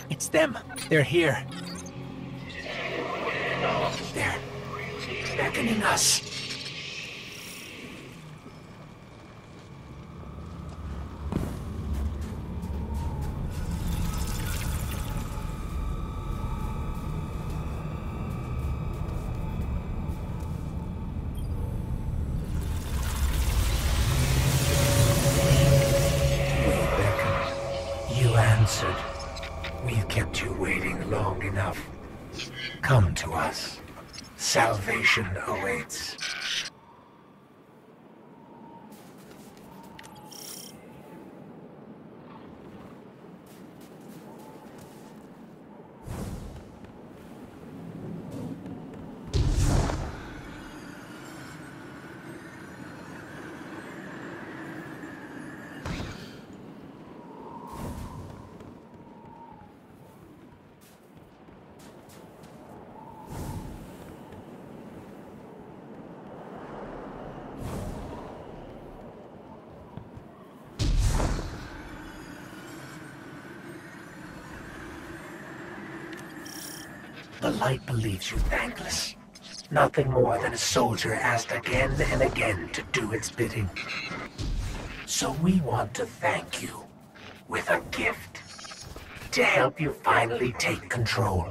It's them. They're here. They're beckoning us. We've kept you waiting long enough. Come to us. Salvation awaits. The light believes you thankless. Nothing more than a soldier asked again and again to do its bidding. So we want to thank you with a gift to help you finally take control.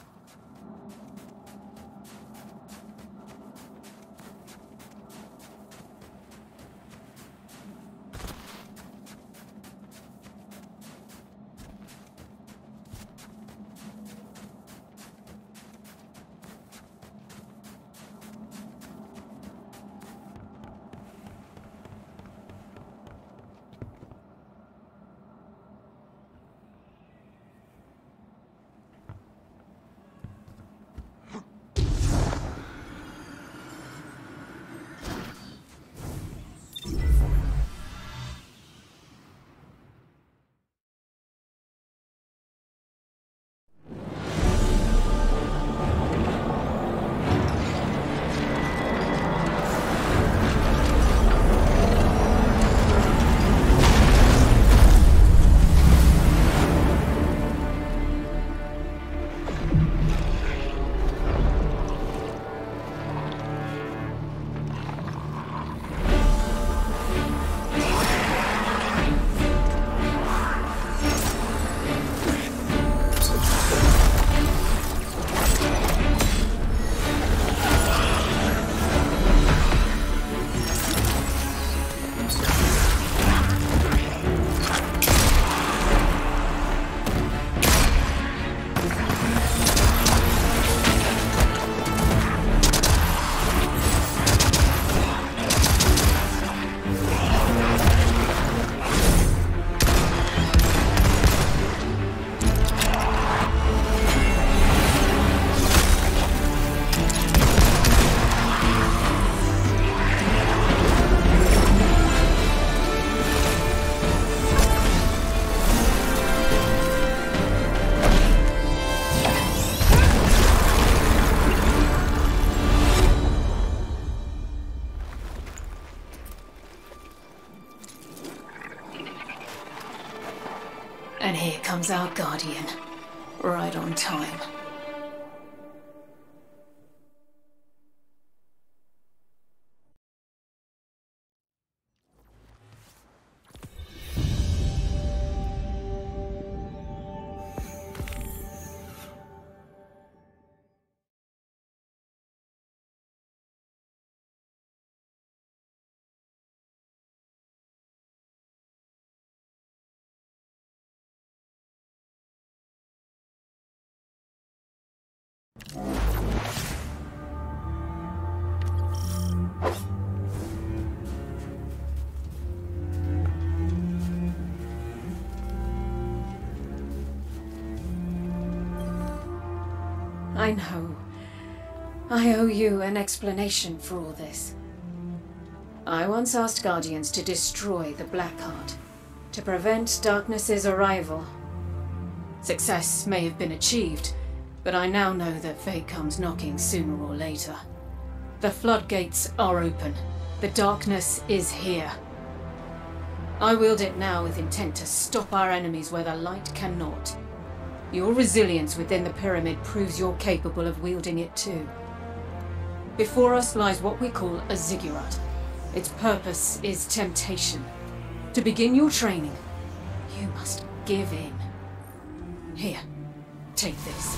And here comes our Guardian. Right on time. I know. I owe you an explanation for all this. I once asked Guardians to destroy the Blackheart, to prevent Darkness's arrival. Success may have been achieved, but I now know that fate comes knocking sooner or later. The floodgates are open. The darkness is here. I wield it now with intent to stop our enemies where the light cannot. Your resilience within the pyramid proves you're capable of wielding it too. Before us lies what we call a ziggurat. Its purpose is temptation. To begin your training, you must give in. Here, take this.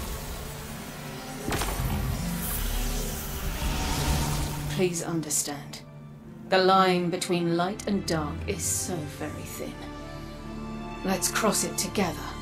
Please understand. The line between light and dark is so very thin. Let's cross it together.